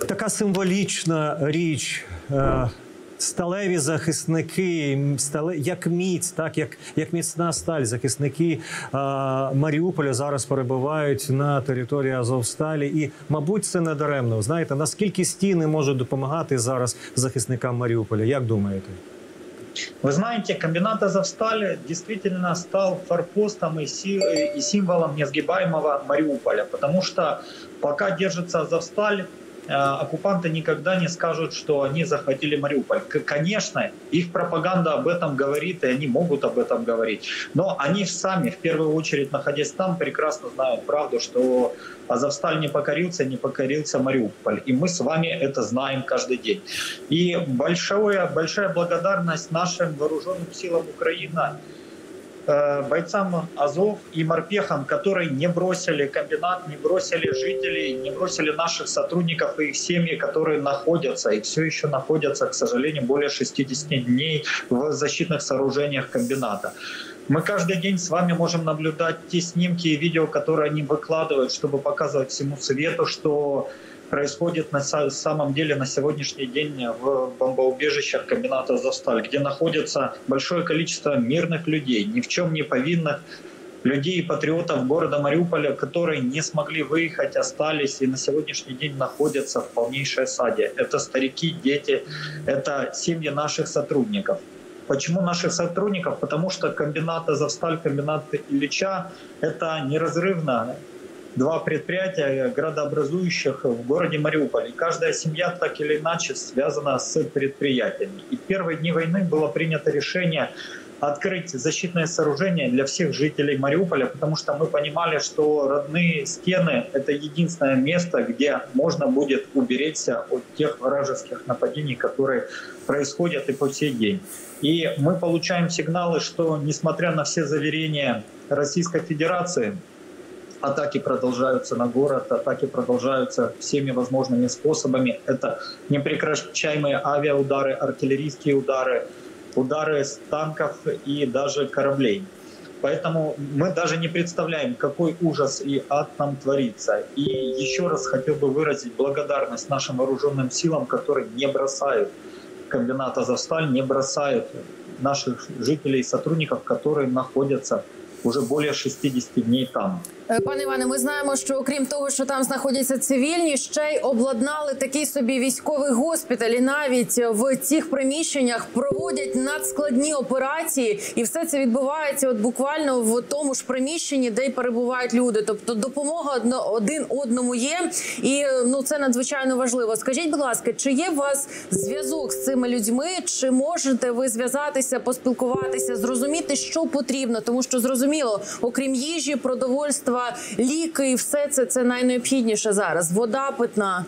така символічна річ. Сталеві захисники, як міць, так, як міцна сталь, захисники Маріуполя зараз перебувають на території Азовсталі. І, мабуть, це не даремно. Знаєте, наскільки стіни можуть допомагати зараз захисникам Маріуполя? Як думаєте? Вы знаете, комбинат Азовстали действительно стал форпостом и символом несгибаемого Мариуполя, потому что пока держится Азовсталь, оккупанты никогда не скажут, что они захватили Мариуполь. Конечно, их пропаганда об этом говорит, и они могут об этом говорить. Но они сами, в первую очередь, находясь там, прекрасно знают правду, что Азовсталь не покорился Мариуполь. И мы с вами это знаем каждый день. И большая благодарность нашим вооруженным силам Украины, бойцам Азов и морпехам, которые не бросили комбинат, не бросили жителей, не бросили наших сотрудников и их семьи, которые находятся и все еще находятся, к сожалению, более 60 дней в защитных сооружениях комбината. Мы каждый день с вами можем наблюдать те снимки и видео, которые они выкладывают, чтобы показывать всему свету, что происходит на самом деле на сегодняшний день в бомбоубежищах комбината Азовсталь, где находится большое количество мирных людей, ни в чем не повинных людей и патриотов города Мариуполя, которые не смогли выехать, остались и на сегодняшний день находятся в полнейшей осаде. Это старики, дети, это семьи наших сотрудников. Почему наших сотрудников? Потому что комбинат Азовсталь, комбинат Ильича – это неразрывно два предприятия градообразующих в городе Мариуполь. И каждая семья так или иначе связана с предприятиями. И в первые дни войны было принято решение открыть защитное сооружение для всех жителей Мариуполя, потому что мы понимали, что родные стены – это единственное место, где можно будет уберечься от тех вражеских нападений, которые происходят и по сей день. И мы получаем сигналы, что, несмотря на все заверения Российской Федерации, атаки продолжаются на город, атаки продолжаются всеми возможными способами. Это непрекращаемые авиаудары, артиллерийские удары, удары с танков и даже кораблей. Поэтому мы даже не представляем, какой ужас и ад там творится. И еще раз хотел бы выразить благодарность нашим вооруженным силам, которые не бросают комбинат Азовсталь, не бросают наших жителей и сотрудников, которые находятся уже более 60 дней там. Пане Іване, ми знаємо, що окрім того, що там знаходяться цивільні, ще й обладнали такий собі військовий госпіталь. І навіть в цих приміщеннях проводять надскладні операції. І все це відбувається от буквально в тому ж приміщенні, де й перебувають люди. Тобто допомога один одному є. І це надзвичайно важливо. Скажіть, будь ласка, чи є у вас зв'язок з цими людьми? Чи можете ви зв'язатися, поспілкуватися, зрозуміти, що потрібно? Тому що зрозуміло, окрім їжі, продовольства, ліки і все це найнеобхідніше зараз. Вода питна.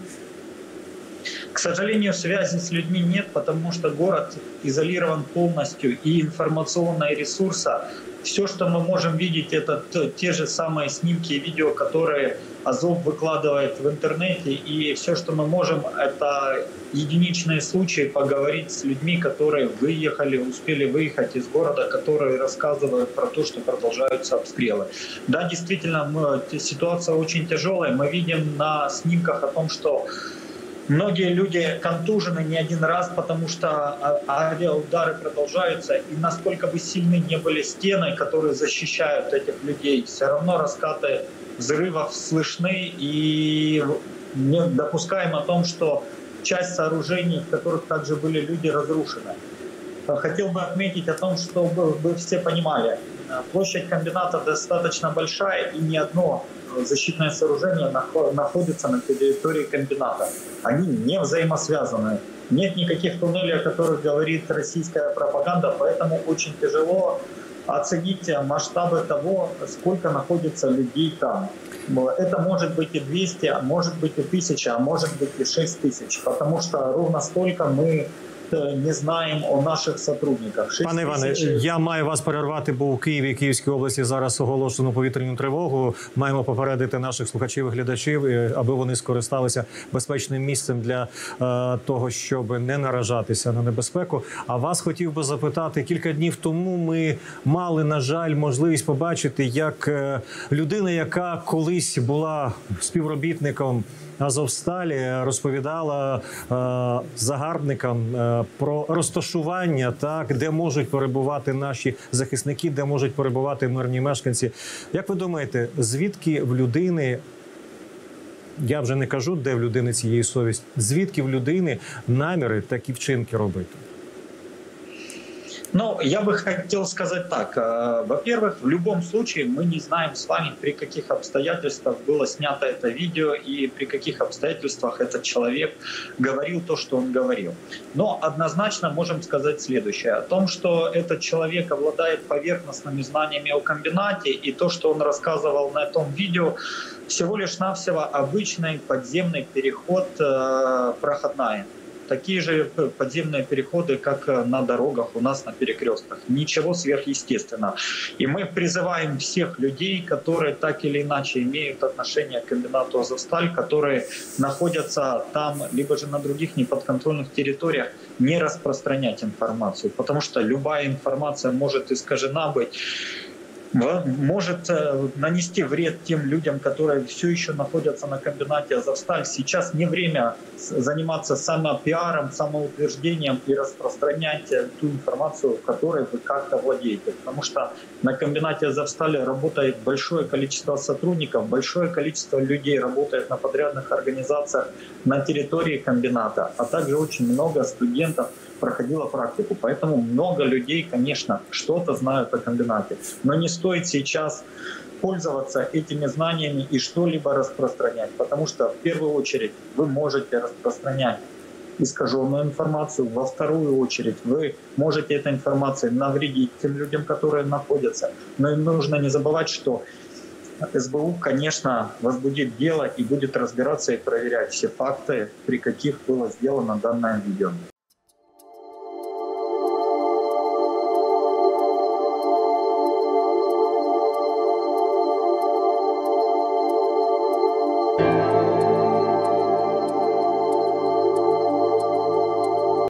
К сожалению, связи с людьми нет, потому что город изолирован полностью, и информационные ресурсы. Все, что мы можем видеть, это те же самые снимки и видео, которые Азов выкладывает в интернете. И все, что мы можем, это единичные случаи поговорить с людьми, которые выехали, успели выехать из города, которые рассказывают про то, что продолжаются обстрелы. Да, действительно, ситуация очень тяжелая. Мы видим на снимках о том, что многие люди контужены не один раз, потому что авиаудары продолжаются. И насколько бы сильны не были стены, которые защищают этих людей, все равно раскаты взрывов слышны. И не допускаем о том, что часть сооружений, в которых также были люди, разрушена. Хотел бы отметить о том, чтобы вы все понимали, площадь комбината достаточно большая, и ни одно защитное сооружение находится на территории комбината. Они не взаимосвязаны. Нет никаких туннелей, о которых говорит российская пропаганда, поэтому очень тяжело оценить масштабы того, сколько находится людей там. Это может быть и 200, а может быть и 1000, а может быть и 6000, потому что ровно столько мы не знаємо о наших сотрудниках. Пане Іване, я маю вас перервати, бо у Києві і Київській області зараз оголошено повітряну тривогу. Маємо попередити наших слухачів і глядачів, аби вони скористалися безпечним місцем для того, щоб не наражатися на небезпеку. А вас хотів би запитати, кілька днів тому ми мали, на жаль, можливість побачити, як людина, яка колись була співробітником Азовсталі розповідала загарбникам про розташування, так, де можуть перебувати наші захисники, де можуть перебувати мирні мешканці. Як ви думаєте, звідки в людини, я вже не кажу, де в людини цієї совісті, звідки в людини наміри такі вчинки робити? Ну, я бы хотел сказать так. Во-первых, в любом случае мы не знаем с вами, при каких обстоятельствах было снято это видео и при каких обстоятельствах этот человек говорил то, что он говорил. Но однозначно можем сказать следующее. О том, что этот человек обладает поверхностными знаниями о комбинате, и то, что он рассказывал на этом видео, всего лишь навсего обычный подземный переход, проходная. Такие же подземные переходы, как на дорогах у нас на перекрестках. Ничего сверхъестественного. И мы призываем всех людей, которые так или иначе имеют отношение к комбинату «Азовсталь», которые находятся там, либо же на других неподконтрольных территориях, не распространять информацию. Потому что любая информация может искажена быть, может нанести вред тем людям, которые все еще находятся на комбинате «Азовсталь». Сейчас не время заниматься самопиаром, самоутверждением и распространять ту информацию, которой вы как-то владеете. Потому что на комбинате «Азовсталь» работает большое количество сотрудников, большое количество людей работает на подрядных организациях на территории комбината, а также очень много студентов проходила практику. Поэтому много людей, конечно, что-то знают о комбинате. Но не стоит сейчас пользоваться этими знаниями и что-либо распространять. Потому что в первую очередь вы можете распространять искаженную информацию. Во вторую очередь вы можете этой информацией навредить тем людям, которые находятся. Но им нужно не забывать, что СБУ, конечно, возбудит дело и будет разбираться и проверять все факты, при каких было сделано данное видео.